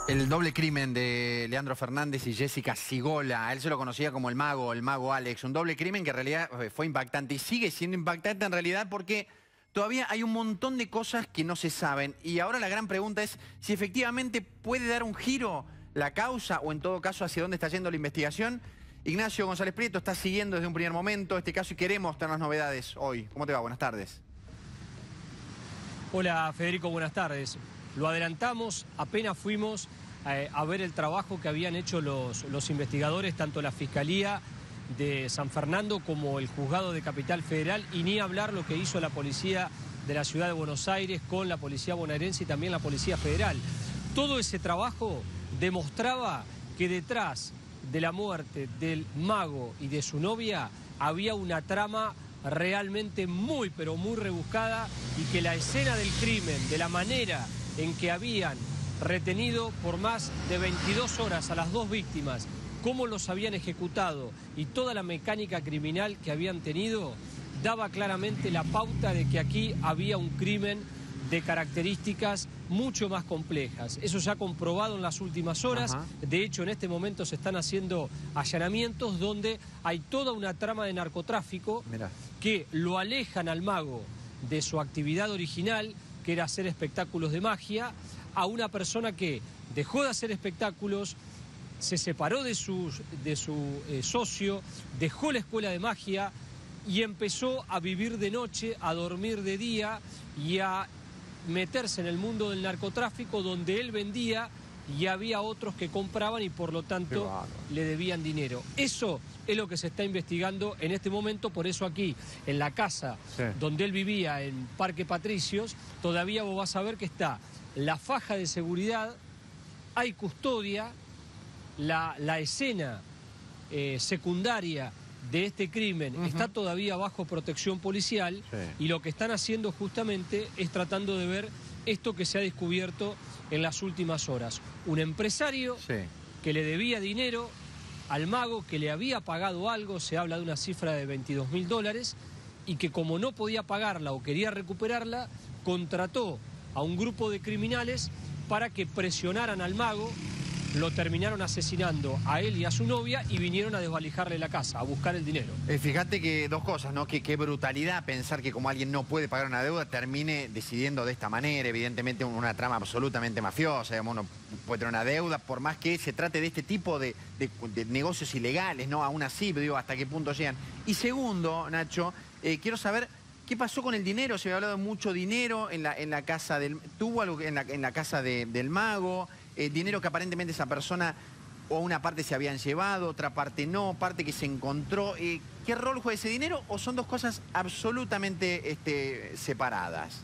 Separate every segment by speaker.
Speaker 1: El doble crimen de Leandro Fernández y Jessica Sigola. Él se lo conocía como el mago Alex. Un doble crimen que en realidad fue impactante y sigue siendo impactante en realidad porque todavía hay un montón de cosas que no se saben. Y ahora la gran pregunta es si efectivamente puede dar un giro la causa o en todo caso hacia dónde está yendo la investigación. Ignacio González Prieto está siguiendo desde un primer momento este caso y queremos tener las novedades hoy. ¿Cómo te va? Buenas tardes.
Speaker 2: Hola Federico, buenas tardes. Lo adelantamos, apenas fuimos a ver el trabajo que habían hecho los investigadores, tanto la Fiscalía de San Fernando como el Juzgado de Capital Federal, y ni hablar lo que hizo la Policía de la Ciudad de Buenos Aires con la Policía Bonaerense y también la Policía Federal. Todo ese trabajo demostraba que detrás de la muerte del mago y de su novia había una trama realmente muy, pero muy rebuscada, y que la escena del crimen, de la manera en que habían retenido por más de 22 horas a las dos víctimas, cómo los habían ejecutado y toda la mecánica criminal que habían tenido, daba claramente la pauta de que aquí había un crimen de características mucho más complejas. Eso se ha comprobado en las últimas horas. De hecho, en este momento se están haciendo allanamientos donde hay toda una trama de narcotráfico que lo alejan al mago de su actividad original, que era hacer espectáculos de magia, a una persona que dejó de hacer espectáculos, se separó de su socio, dejó la escuela de magia y empezó a vivir de noche, a dormir de día y a meterse en el mundo del narcotráfico, donde él vendía y había otros que compraban y por lo tanto le debían dinero. Eso es lo que se está investigando en este momento. Por eso aquí, en la casa donde él vivía, en Parque Patricios, todavía vos vas a ver que está la faja de seguridad, hay custodia, la escena secundaria de este crimen está todavía bajo protección policial, y lo que están haciendo justamente es tratando de ver esto que se ha descubierto en las últimas horas. Un empresario que le debía dinero al mago, que le había pagado algo, se habla de una cifra de $22.000, y que como no podía pagarla o quería recuperarla, contrató a un grupo de criminales para que presionaran al mago. Lo terminaron asesinando a él y a su novia y vinieron a desvalijarle la casa, a buscar el dinero.
Speaker 1: Fíjate que dos cosas, ¿no? Qué brutalidad pensar que como alguien no puede pagar una deuda, termine decidiendo de esta manera. Evidentemente una trama absolutamente mafiosa. Digamos, uno puede tener una deuda, por más que se trate de este tipo de negocios ilegales, ¿no? Aún así, digo, ¿hasta qué punto llegan? Y segundo, Nacho, quiero saber qué pasó con el dinero. Se había hablado de mucho dinero en la casa del... ¿Tuvo algo en la casa del mago? Dinero que aparentemente esa persona o una parte se habían llevado, otra parte no, parte que se encontró. ¿Qué rol juega ese dinero o son dos cosas absolutamente separadas?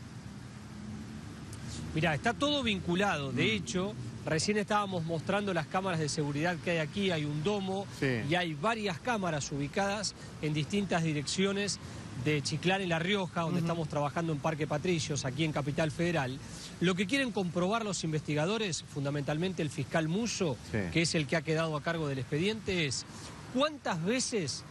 Speaker 2: Mirá, está todo vinculado. De hecho, recién estábamos mostrando las cámaras de seguridad que hay aquí. Hay un domo y hay varias cámaras ubicadas en distintas direcciones de Chiclán y La Rioja, donde estamos trabajando en Parque Patricios, aquí en Capital Federal. Lo que quieren comprobar los investigadores, fundamentalmente el fiscal Musso, que es el que ha quedado a cargo del expediente, es cuántas veces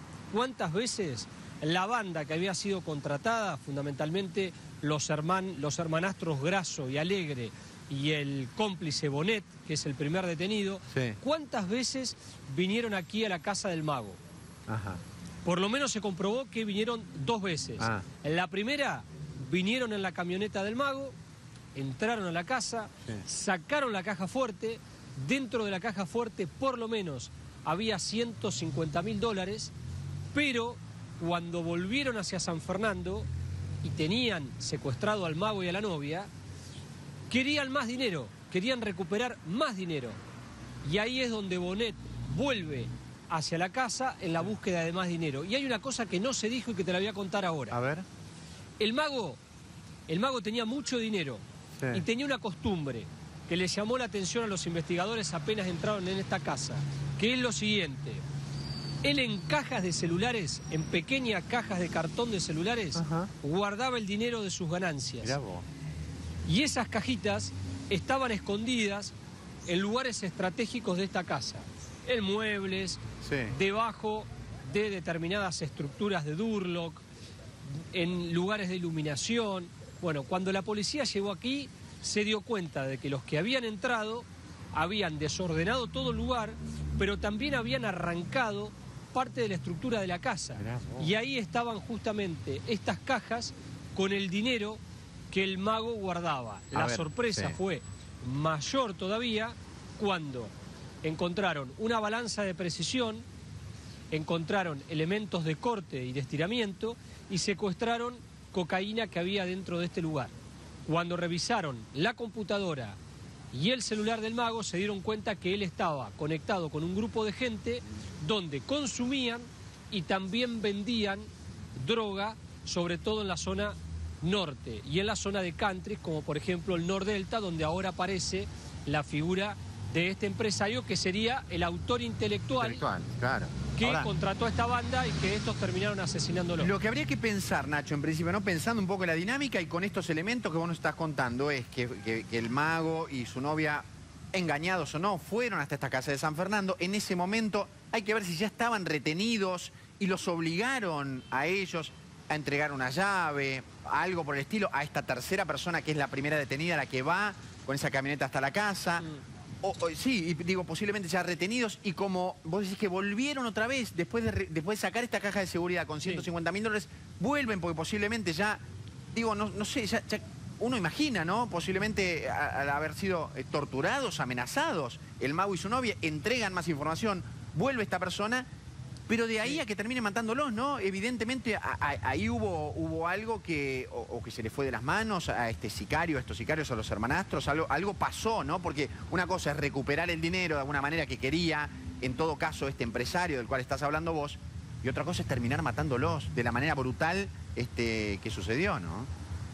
Speaker 2: la banda que había sido contratada, fundamentalmente los hermanastros Grasso y Alegre y el cómplice Bonet, que es el primer detenido, cuántas veces vinieron aquí a la casa del mago. Por lo menos se comprobó que vinieron 2 veces. En la primera vinieron en la camioneta del mago, entraron a la casa, sacaron la caja fuerte. Dentro de la caja fuerte por lo menos había $150.000, pero cuando volvieron hacia San Fernando y tenían secuestrado al mago y a la novia, querían más dinero, querían recuperar más dinero. Y ahí es donde Bonet vuelve hacia la casa en la búsqueda de más dinero. Y hay una cosa que no se dijo y que te la voy a contar ahora.
Speaker 1: A ver.
Speaker 2: El mago tenía mucho dinero y tenía una costumbre que le llamó la atención a los investigadores apenas entraron en esta casa, que es lo siguiente. Él en cajas de celulares, en pequeñas cajas de cartón de celulares, guardaba el dinero de sus ganancias.
Speaker 1: Mirá vos.
Speaker 2: Y esas cajitas estaban escondidas en lugares estratégicos de esta casa. En muebles, debajo de determinadas estructuras de Durlock, en lugares de iluminación. Bueno, cuando la policía llegó aquí, se dio cuenta de que los que habían entrado habían desordenado todo el lugar, pero también habían arrancado parte de la estructura de la casa. Y ahí estaban justamente estas cajas con el dinero que el mago guardaba. La sorpresa fue mayor todavía cuando encontraron una balanza de precisión, encontraron elementos de corte y de estiramiento y secuestraron cocaína que había dentro de este lugar. Cuando revisaron la computadora y el celular del mago, se dieron cuenta que él estaba conectado con un grupo de gente donde consumían y también vendían droga, sobre todo en la zona norte y en la zona de country, como por ejemplo el Nordelta, donde ahora aparece la figura de este empresario que sería el autor intelectual
Speaker 1: claro.
Speaker 2: que
Speaker 1: Ahora,
Speaker 2: contrató a esta banda y que estos terminaron asesinándolo.
Speaker 1: Lo que habría que pensar, Nacho, en principio, ¿no? Pensando un poco en la dinámica y con estos elementos que vos nos estás contando, es que el mago y su novia, engañados o no, fueron hasta esta casa de San Fernando. En ese momento hay que ver si ya estaban retenidos y los obligaron a ellos a entregar una llave, algo por el estilo, a esta tercera persona que es la primera detenida, la que va con esa camioneta hasta la casa. Sí, y digo, posiblemente ya retenidos, y como vos decís que volvieron otra vez, después de sacar esta caja de seguridad con 150.000 dólares, vuelven porque posiblemente ya, digo, no sé, ya uno imagina, ¿no? Posiblemente al haber sido torturados, amenazados, el mago y su novia entregan más información, vuelve esta persona, pero de ahí a que termine matándolos, ¿no? Evidentemente ahí hubo algo que o que se le fue de las manos a estos sicarios, a los hermanastros, algo pasó, ¿no? Porque una cosa es recuperar el dinero de alguna manera que quería, en todo caso, este empresario del cual estás hablando vos, y otra cosa es terminar matándolos de la manera brutal que sucedió, ¿no?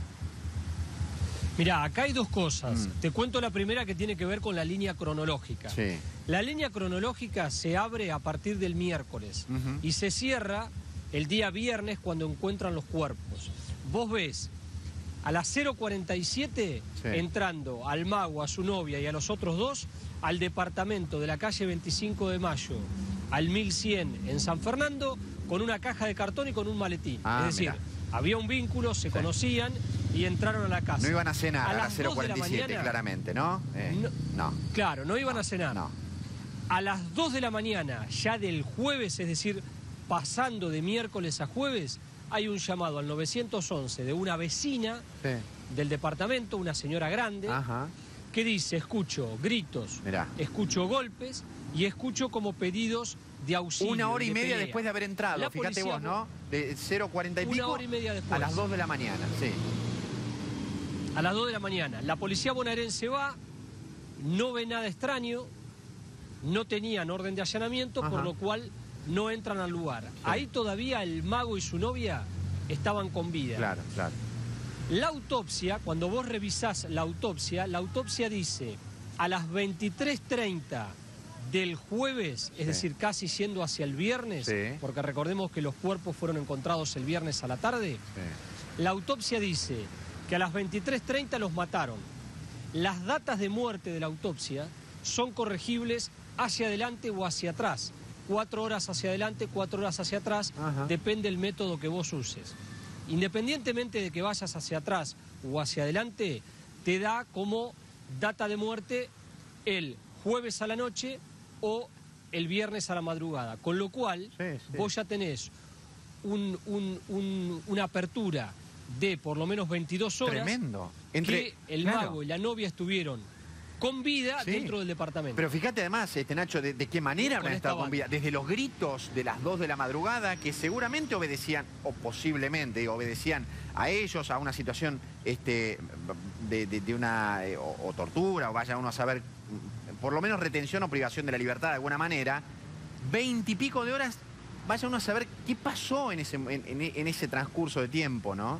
Speaker 2: Mirá, acá hay dos cosas. Te cuento la primera, que tiene que ver con la línea cronológica.
Speaker 1: Sí.
Speaker 2: La línea cronológica se abre a partir del miércoles y se cierra el día viernes cuando encuentran los cuerpos. Vos ves a las 0:47 entrando al mago, a su novia y a los otros dos al departamento de la calle 25 de Mayo, al 1100 en San Fernando, con una caja de cartón y con un maletín. Es decir, había un vínculo, se conocían y entraron a la casa.
Speaker 1: No iban a cenar a las
Speaker 2: 0:47,
Speaker 1: 0:47, claramente, ¿no? No.
Speaker 2: Claro, no iban a cenar.
Speaker 1: No.
Speaker 2: A las 2 de la mañana, ya del jueves, es decir, pasando de miércoles a jueves, hay un llamado al 911 de una vecina del departamento, una señora grande, que dice: escucho gritos, escucho golpes y escucho como pedidos de auxilio.
Speaker 1: Una hora y media
Speaker 2: pelea.
Speaker 1: después de haber entrado, fíjate vos, ¿no? De 0:40 y pico.
Speaker 2: Una hora y media después.
Speaker 1: A las 2 de la mañana, sí.
Speaker 2: A las 2 de la mañana. La policía bonaerense va, no ve nada extraño, no tenían orden de allanamiento, por lo cual no entran al lugar. Ahí todavía el mago y su novia estaban con vida.
Speaker 1: Claro.
Speaker 2: La autopsia, cuando vos revisás la autopsia dice a las 23:30 del jueves, es decir, casi yendo hacia el viernes, porque recordemos que los cuerpos fueron encontrados el viernes a la tarde, la autopsia dice que a las 23:30 los mataron. Las datas de muerte de la autopsia son corregibles hacia adelante o hacia atrás. 4 horas hacia adelante, 4 horas hacia atrás, depende del método que vos uses. Independientemente de que vayas hacia atrás o hacia adelante, te da como data de muerte el jueves a la noche o el viernes a la madrugada. Con lo cual, vos ya tenés una apertura de por lo menos 22 horas.
Speaker 1: Tremendo.
Speaker 2: Que el mago y la novia estuvieron con vida dentro del departamento.
Speaker 1: Pero fíjate además, Nacho, de qué manera habrán estado con vida. Desde los gritos de las 2 de la madrugada, que seguramente obedecían, o posiblemente obedecían a ellos, a una situación de una o tortura, o vaya uno a saber, por lo menos retención o privación de la libertad de alguna manera. 20 y pico de horas, vaya uno a saber qué pasó en ese transcurso de tiempo, ¿no?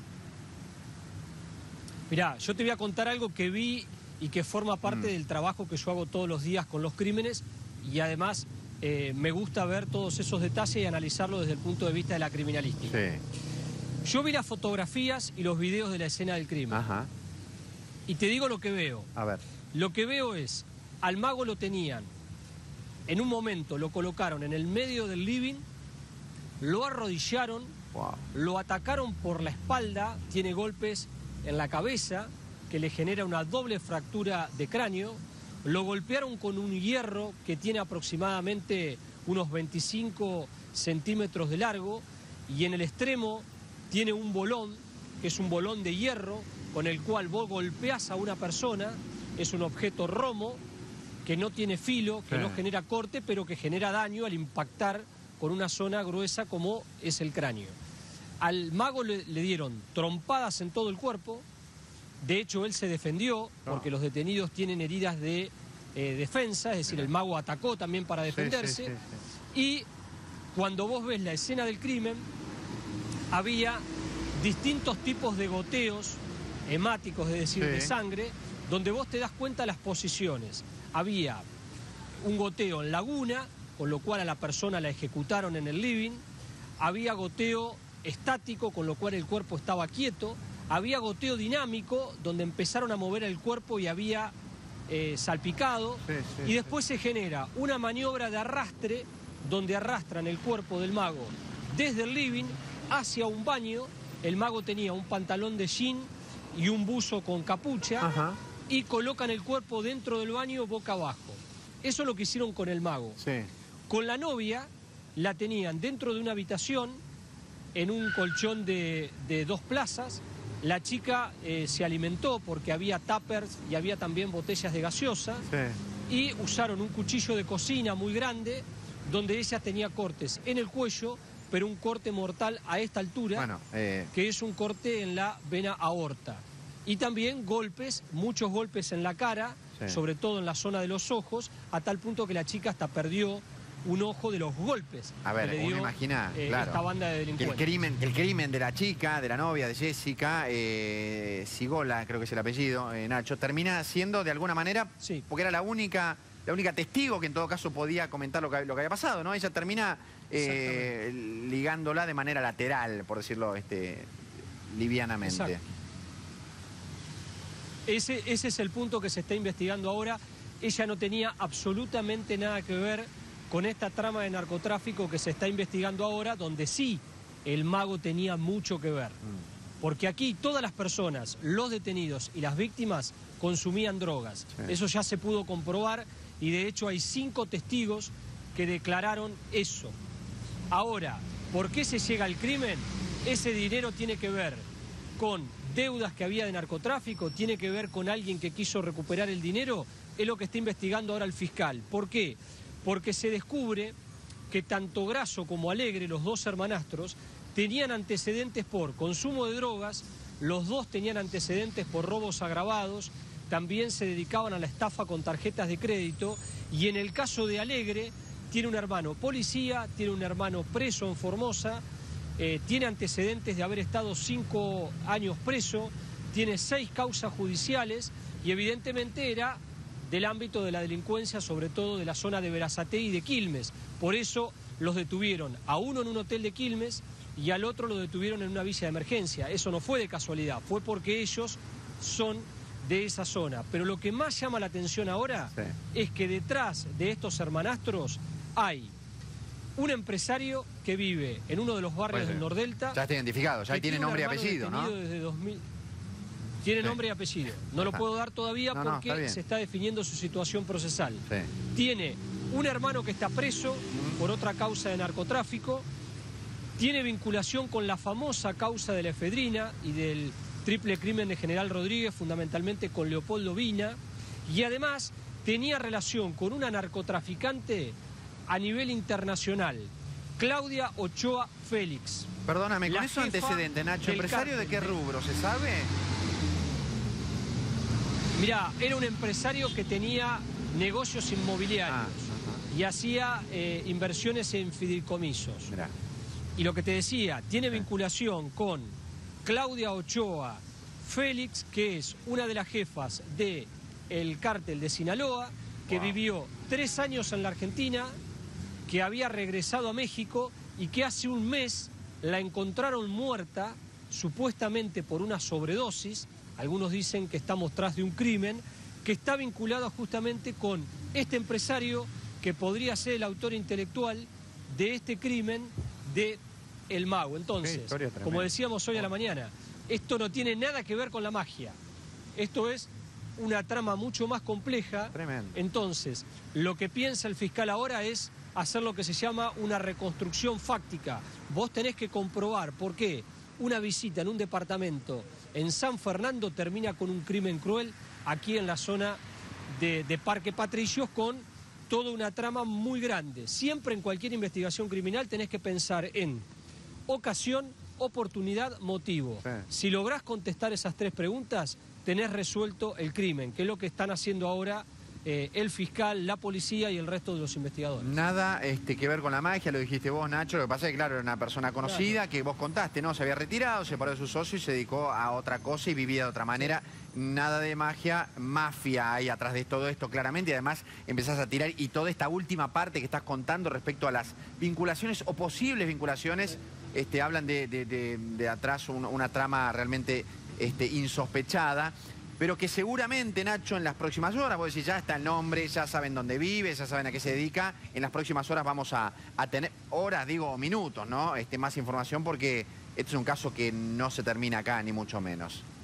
Speaker 2: Mirá, yo te voy a contar algo que vi y que forma parte del trabajo que yo hago todos los días con los crímenes, y además me gusta ver todos esos detalles y analizarlo desde el punto de vista de la criminalística. Yo vi las fotografías y los videos de la escena del crimen. Y te digo lo que veo.
Speaker 1: A ver.
Speaker 2: Lo que veo es, al mago lo tenían, en un momento lo colocaron en el medio del living, lo arrodillaron, lo atacaron por la espalda, tiene golpes en la cabeza, que le genera una doble fractura de cráneo, lo golpearon con un hierro que tiene aproximadamente unos 25 centímetros de largo y en el extremo tiene un bolón, que es un bolón de hierro con el cual vos golpeás a una persona. Es un objeto romo que no tiene filo, que no genera corte, pero que genera daño al impactar con una zona gruesa como es el cráneo. Al mago le dieron trompadas en todo el cuerpo. De hecho, él se defendió porque los detenidos tienen heridas de defensa, es decir, el mago atacó también para defenderse. Y cuando vos ves la escena del crimen, había distintos tipos de goteos hemáticos, es decir, de sangre, donde vos te das cuenta de las posiciones. Había un goteo en laguna, con lo cual a la persona la ejecutaron en el living. Había goteo estático, con lo cual el cuerpo estaba quieto. Había goteo dinámico, donde empezaron a mover el cuerpo y había salpicado. Y después se genera una maniobra de arrastre, donde arrastran el cuerpo del mago desde el living hacia un baño. El mago tenía un pantalón de jean y un buzo con capucha. Y colocan el cuerpo dentro del baño boca abajo. Eso es lo que hicieron con el mago. Con la novia la tenían dentro de una habitación, en un colchón de 2 plazas. La chica se alimentó porque había tuppers y había también botellas de gaseosa. Y usaron un cuchillo de cocina muy grande, donde ella tenía cortes en el cuello, pero un corte mortal a esta altura, que es un corte en la vena aorta. Y también golpes, muchos golpes en la cara, sobre todo en la zona de los ojos, a tal punto que la chica hasta perdió un ojo de los golpes.
Speaker 1: A ver,
Speaker 2: que le dio,
Speaker 1: uno imagina, claro,
Speaker 2: esta banda de delincuentes.
Speaker 1: El crimen de la chica, de la novia de Jessica, Sigola, creo que es el apellido, Nacho, termina siendo de alguna manera, porque era la única testigo que en todo caso podía comentar lo que había pasado, ¿no? Ella termina ligándola de manera lateral, por decirlo livianamente.
Speaker 2: Exacto. Ese es el punto que se está investigando ahora. Ella no tenía absolutamente nada que ver con esta trama de narcotráfico que se está investigando ahora, donde sí el mago tenía mucho que ver. Porque aquí todas las personas, los detenidos y las víctimas, consumían drogas. Eso ya se pudo comprobar y de hecho hay 5 testigos que declararon eso. Ahora, ¿por qué se llega al crimen? Ese dinero tiene que ver con deudas que había de narcotráfico, tiene que ver con alguien que quiso recuperar el dinero, es lo que está investigando ahora el fiscal. ¿Por qué? Porque se descubre que tanto Grasso como Alegre, los 2 hermanastros, tenían antecedentes por consumo de drogas, los 2 tenían antecedentes por robos agravados, también se dedicaban a la estafa con tarjetas de crédito, y en el caso de Alegre, tiene un hermano policía, tiene un hermano preso en Formosa, tiene antecedentes de haber estado 5 años preso, tiene 6 causas judiciales y evidentemente era del ámbito de la delincuencia, sobre todo de la zona de Berazategui y de Quilmes. Por eso los detuvieron, a uno en un hotel de Quilmes y al otro lo detuvieron en una villa de emergencia. Eso no fue de casualidad, fue porque ellos son de esa zona. Pero lo que más llama la atención ahora es que detrás de estos hermanastros hay un empresario que vive en uno de los barrios del Nordelta.
Speaker 1: Ya está identificado, ya tiene nombre y apellido, ¿no?
Speaker 2: Desde 2000. Tiene nombre y apellido. No lo puedo dar todavía porque se está definiendo su situación procesal. Tiene un hermano que está preso por otra causa de narcotráfico. Tiene vinculación con la famosa causa de la efedrina y del triple crimen de General Rodríguez, fundamentalmente con Leopoldo Vina. Y además tenía relación con una narcotraficante a nivel internacional, Claudia Ochoa Félix.
Speaker 1: Perdóname, con esos antecedentes, Nacho, ¿empresario de qué rubro? ¿Se sabe?
Speaker 2: Mirá, era un empresario que tenía negocios inmobiliarios y hacía inversiones en fideicomisos. Mirá. Y lo que te decía, tiene vinculación con Claudia Ochoa Félix, que es una de las jefas del cártel de Sinaloa, que vivió 3 años en la Argentina, que había regresado a México y que hace un mes la encontraron muerta, supuestamente por una sobredosis. Algunos dicen que estamos tras de un crimen, que está vinculado justamente con este empresario que podría ser el autor intelectual de este crimen de El Mago. Entonces, como decíamos hoy a la mañana, esto no tiene nada que ver con la magia. Esto es una trama mucho más compleja.
Speaker 1: Tremendo.
Speaker 2: Entonces, lo que piensa el fiscal ahora es hacer lo que se llama una reconstrucción fáctica. Vos tenés que comprobar por qué una visita en un departamento en San Fernando termina con un crimen cruel aquí en la zona de Parque Patricios, con toda una trama muy grande. Siempre en cualquier investigación criminal tenés que pensar en ocasión, oportunidad, motivo.
Speaker 1: Sí.
Speaker 2: Si lográs contestar esas tres preguntas, tenés resuelto el crimen, que es lo que están haciendo ahora el fiscal, la policía y el resto de los investigadores.
Speaker 1: Nada que ver con la magia, lo dijiste vos, Nacho. Lo que pasa es que, claro, era una persona conocida, claro, que vos contaste, ¿no? Se había retirado, se separó de su socio y se dedicó a otra cosa y vivía de otra manera. Nada de magia, mafia hay atrás de todo esto, claramente. Y además empezás a tirar, y toda esta última parte que estás contando respecto a las vinculaciones o posibles vinculaciones, hablan de atrás una trama realmente insospechada. Pero que seguramente, Nacho, en las próximas horas, vos decís, ya está el nombre, ya saben dónde vive, ya saben a qué se dedica. En las próximas horas vamos a tener, horas, digo, minutos, ¿no? Más información, porque este es un caso que no se termina acá, ni mucho menos.